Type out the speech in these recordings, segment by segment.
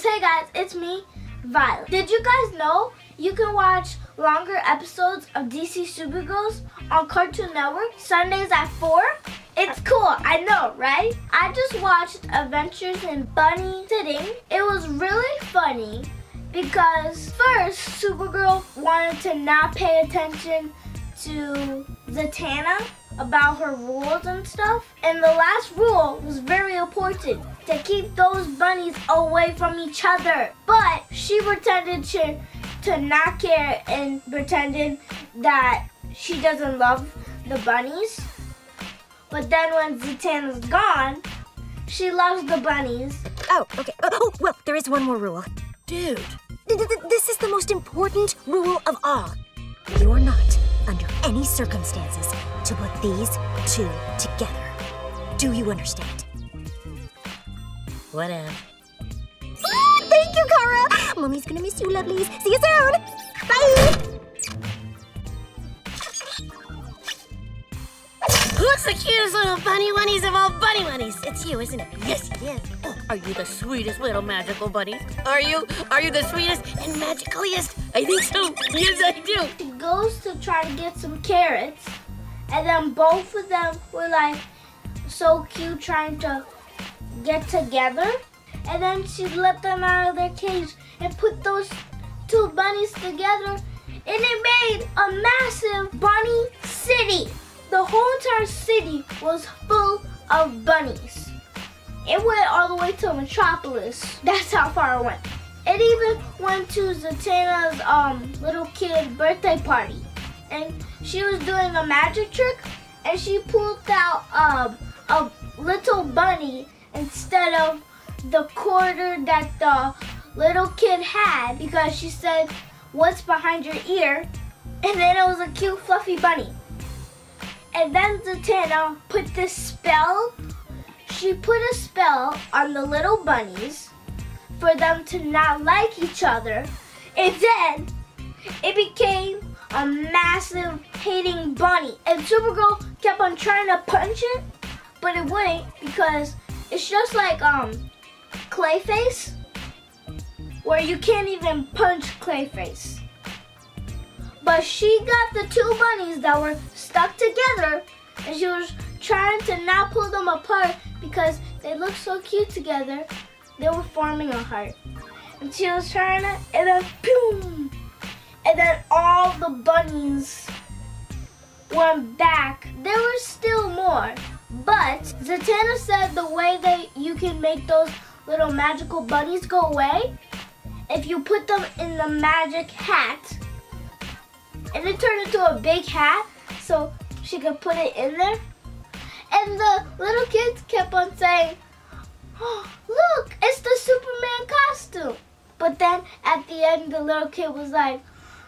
Hey guys, it's me, Violet. Did you guys know you can watch longer episodes of DC Supergirls on Cartoon Network Sundays at 4? It's cool, I know, right? I just watched Adventures in Bunny Sitting. It was really funny because first, Supergirl wanted to not pay attention to Zatanna about her rules and stuff. And the last rule was very important, to keep those bunnies away from each other. But she pretended to not care and pretended that she doesn't love the bunnies. But then when Zatanna's gone, she loves the bunnies. Oh, okay. Oh, well, there is one more rule. Dude. This is the most important rule of all. You're not, under any circumstances, to put these two together. Do you understand? Whatever. Thank you, Kara. Mommy's gonna miss you, lovelies. See you soon. Bye. Who's the cutest little bunnies of all bunnies? It's you, isn't it? Yes, yes. Oh, are you the sweetest little magical bunny? Are you the sweetest and magicaliest? I think so. Yes, I do. She goes to try to get some carrots, and then both of them were like so cute trying to get together. And then she let them out of their cage and put those two bunnies together, and it made a massive bunny city. The whole entire city was full of bunnies. It went all the way to Metropolis. That's how far it went. It even went to Zatanna's little kid birthday party. And she was doing a magic trick, and she pulled out a little bunny instead of the quarter that the little kid had, because she said, "What's behind your ear?" And then it was a cute fluffy bunny. And then Zatanna put this spell. She put a spell on the little bunnies for them to not like each other. And then it became a massive hating bunny. And Supergirl kept on trying to punch it, but it wouldn't, because it's just like Clayface, where you can't even punch Clayface. But she got the two bunnies that were stuck together, and she was trying to not pull them apart because they looked so cute together. They were forming a heart. And she was trying to, and then boom! And then all the bunnies went back. There were still more, but Zatanna said the way that you can make those little magical bunnies go away, if you put them in the magic hat. And it turned into a big hat, so she could put it in there. And the little kids kept on saying, "Oh, look, it's the Superman costume." But then at the end, the little kid was like,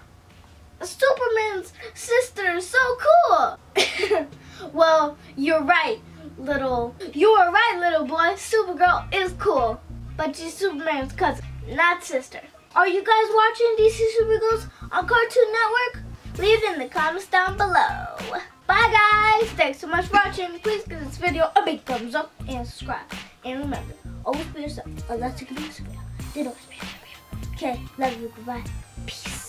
"Superman's sister is so cool." Well, you're right, little boy. Supergirl is cool, but she's Superman's cousin, not sister. Are you guys watching DC Supergirls on Cartoon Network? Leave it in the comments down below. Bye guys, thanks so much for watching. Please give this video a big thumbs up and subscribe. And remember, always be yourself. Unless you can be a superhero, then always be a superhero. Okay, love you, goodbye. Peace.